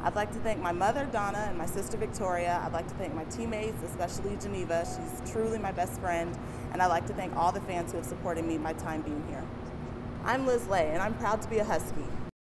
I'd like to thank my mother, Donna, and my sister, Victoria. I'd like to thank my teammates, especially Geneva. She's truly my best friend. And I'd like to thank all the fans who have supported me my time being here. I'm Liz Lay, and I'm proud to be a Husky.